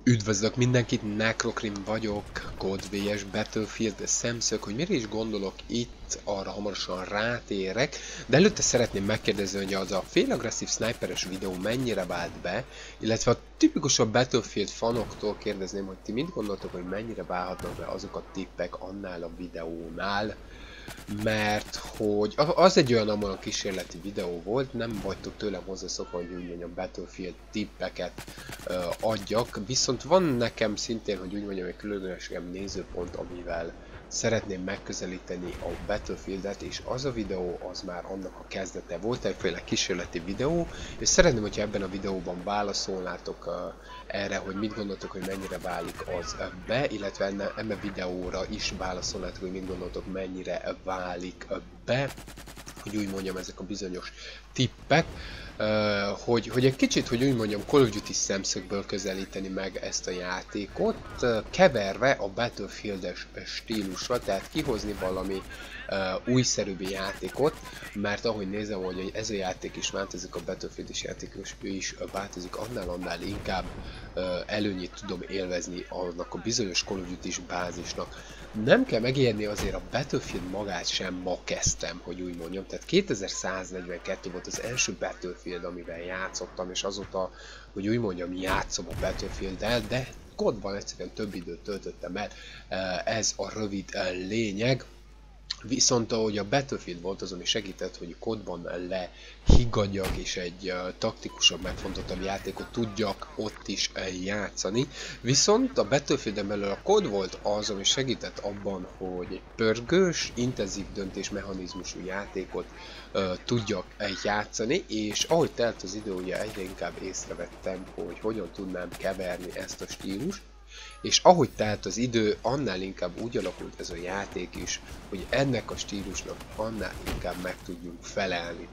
Üdvözlök mindenkit, Necrokrim vagyok, COD vs Battlefield szemszög, hogy mire is gondolok itt, arra hamarosan rátérek, de előtte szeretném megkérdezni, hogy az a félagresszív sniperes videó mennyire vált be, illetve a tipikusabb Battlefield fanoktól kérdezném, hogy ti mit gondoltok, hogy mennyire válhatnak be azok a tippek annál a videónál, mert hogy az egy olyan kísérleti videó volt, nem vagytok tőlem hozzászokva, hogy úgy mondjam Battlefield tippeket adjak, viszont van nekem szintén, hogy úgy mondjam, egy különösebb nézőpont, amivel szeretném megközelíteni a Battlefieldet, és az a videó az már annak a kezdete volt, egyféle kísérleti videó, és szeretném, hogyha ebben a videóban válaszolnátok erre, hogy mit gondoltok, hogy mennyire válik az be, illetve ebben a videóra is válaszolnátok, hogy mit gondoltok, mennyire válik be, hogy úgy mondjam, ezek a bizonyos tippek, hogy egy kicsit, hogy úgy mondjam, Call of Duty szemszögből közelíteni meg ezt a játékot, keverve a Battlefield-es stílusra, tehát kihozni valami újszerűbb játékot, mert ahogy nézem, hogy ez a játék is változik, a Battlefield-es játék is változik, annál inkább előnyét tudom élvezni annak a bizonyos Call of Duty-s bázisnak. Nem kell megijedni, azért a Battlefield magát sem ma kezdtem, hogy úgy mondjam, tehát 2142 volt az első Battlefield, amivel játszottam, és azóta, hogy úgy mondjam, játszom a Battlefield-el, de COD-ban egyszerűen több időt töltöttem el, ez a rövid lényeg. Viszont ahogy a Battlefield volt az, ami segített, hogy COD-ban lehigadjak és egy taktikusabb, megfontoltabb játékot tudjak ott is játszani. Viszont a Battlefielden belül a COD volt az, ami segített abban, hogy egy pörgős, intenzív döntésmechanizmusú játékot tudjak játszani, és ahogy telt az idő, ugye egyre inkább észrevettem, hogy hogyan tudnám keverni ezt a stílust. És ahogy telt az idő, annál inkább úgy alakult ez a játék is, hogy ennek a stílusnak annál inkább meg tudjunk felelni.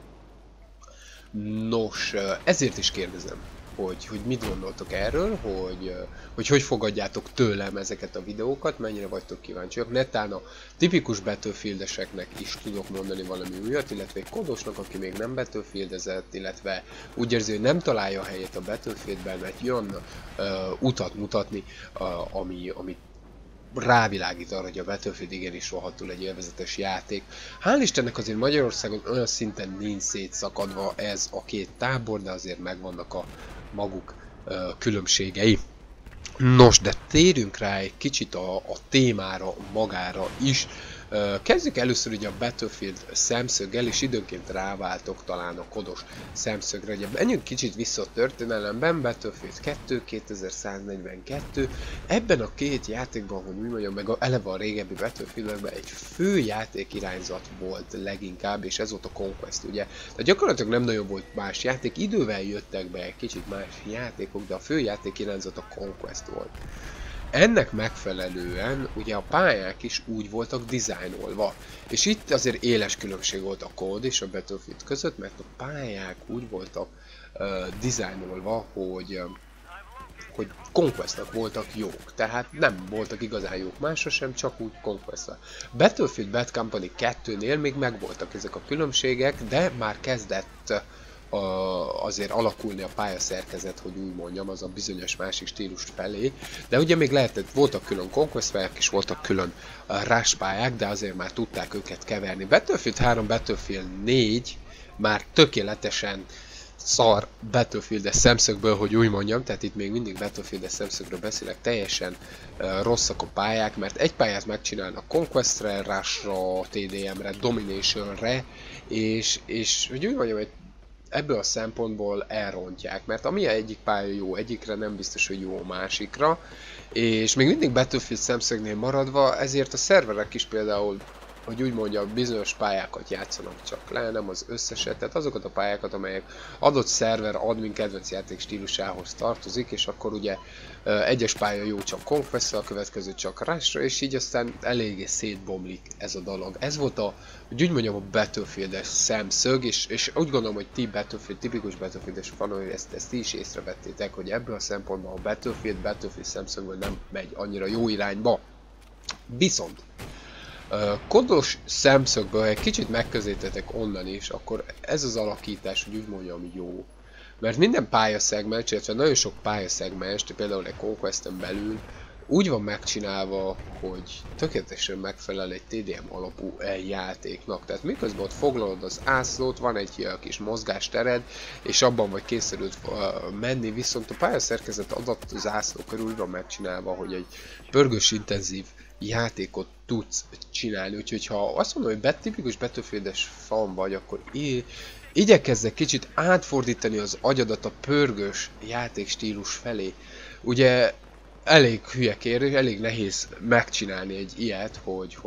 Nos, ezért is kérdezem, hogy mit gondoltok erről, hogy fogadjátok tőlem ezeket a videókat, mennyire vagytok kíváncsiak. Netán a tipikus Battlefieldeseknek is tudok mondani valami újat, illetve egy kodosnak, aki még nem Battlefieldezett, illetve úgy érzi, hogy nem találja a helyét a Battlefieldben, egy olyan utat mutatni, ami rávilágít arra, hogy a Battlefield igenis rohadtul egy élvezetes játék. Hál' Istennek azért Magyarországon olyan szinten nincs szétszakadva ez a két tábor, de azért megvannak a maguk különbségei. Nos, de térjünk rá egy kicsit a témára magára is. Kezdjük először ugye a Battlefield szemszöggel, és időnként ráváltok talán a kodos szemszögre. Ugye menjünk kicsit vissza a történelemben, Battlefield 2, 2142. Ebben a két játékban, hogy úgy mondjam, meg eleve a régebbi Battlefieldben egy fő játék irányzat volt leginkább, és ez volt a Conquest, ugye. De gyakorlatilag nem nagyon volt más játék, idővel jöttek be egy kicsit más játékok, de a fő játék irányzat a Conquest volt. Ennek megfelelően ugye a pályák is úgy voltak dizájnolva, és itt azért éles különbség volt a COD és a Battlefield között, mert a pályák úgy voltak dizájnolva, hogy Conquestnak voltak jók, tehát nem voltak igazán jók másra sem, csak úgy Conquest-ra. Battlefield Bad Company 2-nél még megvoltak ezek a különbségek, de már kezdett azért alakulni a pályaszerkezet, hogy úgy mondjam, az a bizonyos másik stílus felé. De ugye még voltak külön Conquest pályák és voltak külön Rush pályák, de azért már tudták őket keverni. Battlefield 3, Battlefield 4 már tökéletesen szar Battlefield-es szemszögből, hogy úgy mondjam, tehát itt még mindig Battlefield-es szemszögről beszélek, teljesen rosszak a pályák, mert egy pályát megcsinálnak Conquest-re, Rush-ra, TDM-re, Domination-re, és hogy úgy mondjam, hogy ebből a szempontból elrontják, mert ami egyik pálya jó egyikre, nem biztos, hogy jó a másikra, és még mindig Battlefield szemszögnél maradva, ezért a szerverek is például, hogy úgy mondja, bizonyos pályákat játszanak csak le, nem az összeset, tehát azokat a pályákat, amelyek adott szerver admin kedvenc játék stílusához tartozik, és akkor ugye egyes pálya jó csak Conquest-ra, a következő csak Rush-ra, és így aztán eléggé szétbomlik ez a dolog. Ez volt hogy úgy mondjam, a Battlefield-es szemszög, és úgy gondolom, hogy ti tipikus Battlefield-es fanok, ezt ti is észrevettétek, hogy ebből a szempontból a Battlefield szemszögből nem megy annyira jó irányba. Viszont kodos szemszögből egy kicsit megközelítetek onnan is, akkor ez az alakítás, hogy úgy mondjam, jó. Mert minden pályaszegmens, illetve nagyon sok pályaszegmens, például egy Conquest-en belül úgy van megcsinálva, hogy tökéletesen megfelel egy TDM alapú játéknak. Tehát miközben ott foglalod az ászlót, van egy kis mozgástered, és abban vagy kényszerült menni, viszont a pályaszerkezet adott az ászló körül úgy van megcsinálva, hogy egy pörgős intenzív játékot tudsz csinálni. Úgyhogy ha azt mondom, hogy tipikus Battlefield-es fan vagy, akkor igyekezz egy kicsit átfordítani az agyadat a pörgős játékstílus felé. Ugye elég hülye kérdés, elég nehéz megcsinálni egy ilyet,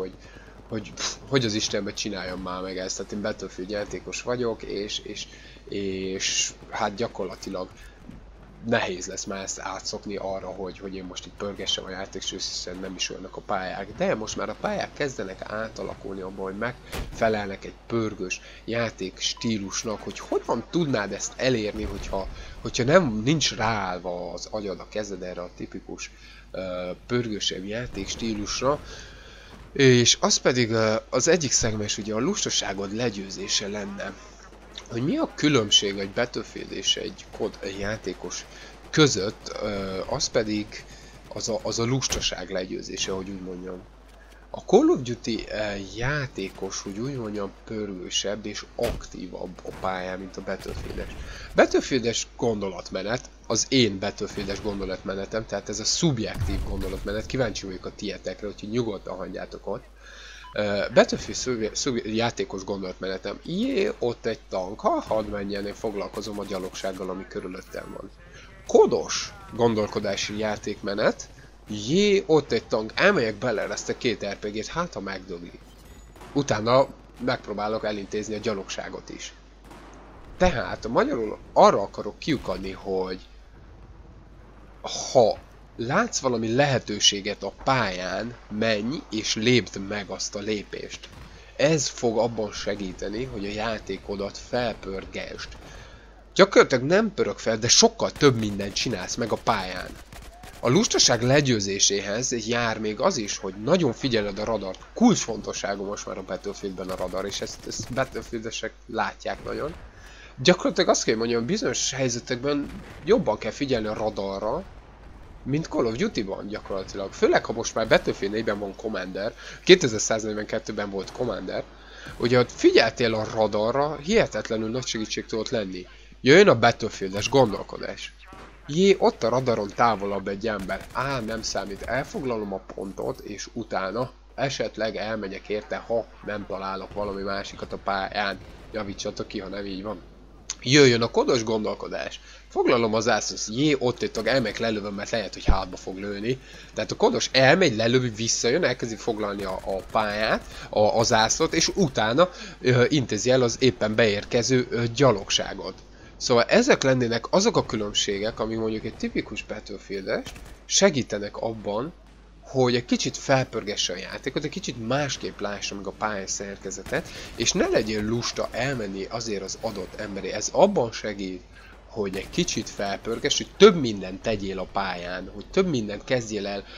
hogy az Istenbe csináljam már meg ezt. Tehát én Battlefield játékos vagyok, és hát gyakorlatilag nehéz lesz már ezt átszokni arra, hogy én most itt pörgessem a játékstílus, hiszen nem is olyanok a pályák. De most már a pályák kezdenek átalakulni abban, hogy megfelelnek egy pörgős játékstílusnak, hogy hogyan tudnád ezt elérni, hogyha nincs ráállva az agyad, a kezed erre a tipikus pörgősebb játékstílusra. És az pedig az egyik szegmens ugye a lustaságod legyőzése lenne. Hogy mi a különbség egy Battlefield és egy COD játékos között, az pedig az a lustaság legyőzése, hogy úgy mondjam. A Call of Duty játékos, hogy úgy mondjam, pörgősebb és aktívabb a pályán, mint a Battlefield-es. Battlefield-es gondolatmenet, az én Battlefield-es gondolatmenetem, tehát ez a szubjektív gondolatmenet, kíváncsi vagyok a tietekre, úgyhogy nyugodtan hagyjátok ott. Battlefield játékos gondolatmenetem. Ott egy tank, hadd menjen, én foglalkozom a gyalogsággal, ami körülöttem van. Kodos gondolkodási játékmenet. Ott egy tank, elmegyek bele ezt a két RPG-t, hát ha megdögli. Utána megpróbálok elintézni a gyalogságot is. Tehát magyarul arra akarok kiukadni, hogy ha látsz valami lehetőséget a pályán, menj és lépd meg azt a lépést. Ez fog abban segíteni, hogy a játékodat felpörgesd. Gyakorlatilag nem pörög fel, de sokkal több mindent csinálsz meg a pályán. A lustaság legyőzéséhez jár még az is, hogy nagyon figyeled a radart. Kulcsfontosságú most már a Battlefieldben a radar, és ezt Battlefield-esek látják nagyon. Gyakorlatilag azt kell mondjam, bizonyos helyzetekben jobban kell figyelni a radarra, mint Call of Duty-ban gyakorlatilag. Főleg, ha most már Battlefield 4-ben van Commander, 2142-ben volt Commander, ugye ott figyeltél a radarra, hihetetlenül nagy segítség tudott lenni. Jöjjön a Battlefield-es gondolkodás. Ott a radaron távolabb egy ember. Nem számít, elfoglalom a pontot, és utána esetleg elmegyek érte, ha nem találok valami másikat a pályán. Javítsatok ki, ha nem így van. Jöjjön a kodos gondolkodás. Foglalom az ászlót, ott egy tag, elmegyek lelövöm, mert lehet, hogy hátba fog lőni. Tehát a kodos elmegy, lelövi, visszajön, elkezdi foglalni a pályát, az ászlót, és utána intézi el az éppen beérkező gyalogságot. Szóval ezek lennének azok a különbségek, amik mondjuk egy tipikus Battlefield-es segítenek abban, hogy egy kicsit felpörgesse a játékot, egy kicsit másképp lássa meg a pálya szerkezetet, és ne legyél lusta elmenni azért az adott emberé. Ez abban segít, hogy egy kicsit felpörgess, hogy több mindent tegyél a pályán, hogy több mindent kezdjél el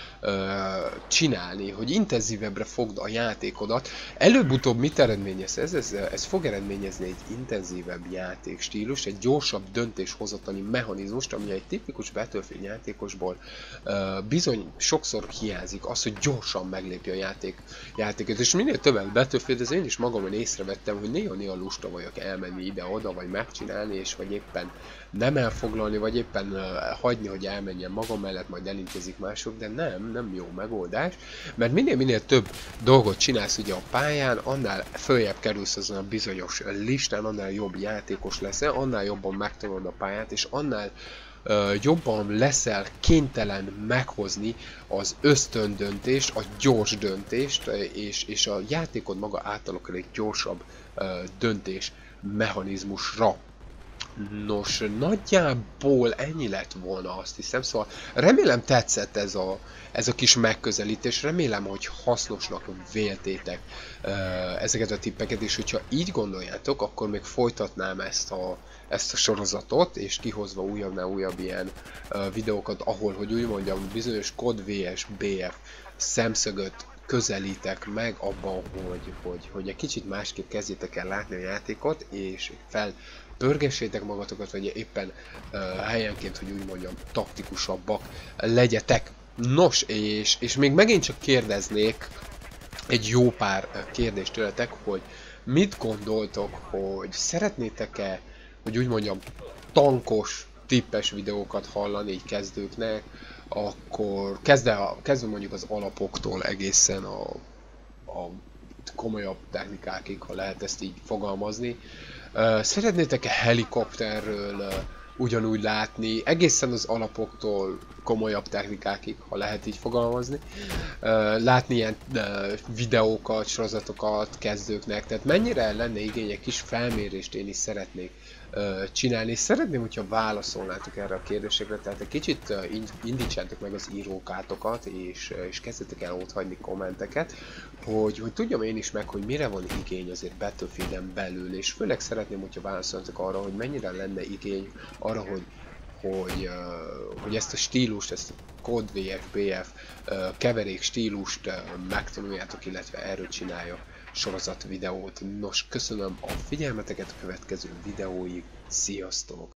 csinálni, hogy intenzívebbre fogd a játékodat. Előbb-utóbb mit eredményez ez? Ez fog eredményezni egy intenzívebb játékstílus, egy gyorsabb döntéshozatali mechanizmust, ami egy tipikus Battlefield játékosból bizony sokszor hiányzik, az, hogy gyorsan meglépje a játékot. És minél többet Battlefield, ez én is magamon észrevettem, hogy néha lusta vagyok elmenni ide-oda, vagy megcsinálni, és vagy éppen nem elfoglalni, vagy éppen hagyni, hogy elmenjen magam mellett, majd elintézik mások, de nem jó megoldás, mert minél több dolgot csinálsz ugye a pályán, annál följebb kerülsz azon a bizonyos listán, annál jobb játékos leszel, annál jobban megtanulod a pályát, és annál jobban leszel kénytelen meghozni az ösztöndöntést, a gyors döntést, és a játékod maga átalakul egy gyorsabb döntés mechanizmusra. Nos, nagyjából ennyi lett volna, azt hiszem, szóval remélem tetszett ez a kis megközelítés, remélem, hogy hasznosnak véltétek ezeket a tippeket, és hogyha így gondoljátok, akkor még folytatnám ezt a sorozatot, és kihozva újabbnál újabb ilyen videókat, ahol, hogy úgy mondjam, bizonyos COD vs BF szemszögöt közelítek meg abban, hogy egy kicsit másképp kezdjétek el látni a játékot, és pörgessétek magatokat, vagy éppen helyenként, hogy úgy mondjam, taktikusabbak legyetek. Nos, és még megint csak kérdeznék egy jó pár kérdést tőletek, hogy mit gondoltok, hogy szeretnétek-e, hogy úgy mondjam, tankos, tippes videókat hallani így kezdőknek, akkor kezdve mondjuk az alapoktól egészen a komolyabb technikákig, ha lehet ezt így fogalmazni. Szeretnétek-e helikopterről ugyanúgy látni, egészen az alapoktól komolyabb technikákig, ha lehet így fogalmazni, látni ilyen videókat, sorozatokat kezdőknek, tehát mennyire lenne igény, egy kis felmérést én is szeretnék csinálni, és szeretném, hogyha válaszolnátok erre a kérdésekre, tehát egy kicsit indítsátok meg az írókátokat, és kezdjetek el ott hagyni kommenteket, hogy tudjam én is meg, hogy mire van igény azért Battlefielden belül, és főleg szeretném, hogyha válaszolnátok arra, hogy mennyire lenne igény arra, hogy ezt a stílust, ezt a COD VFBF keverék stílust megtanuljátok, illetve erről csinálja sorozat videót. Nos, köszönöm a figyelmeteket a következő videóig, sziasztok!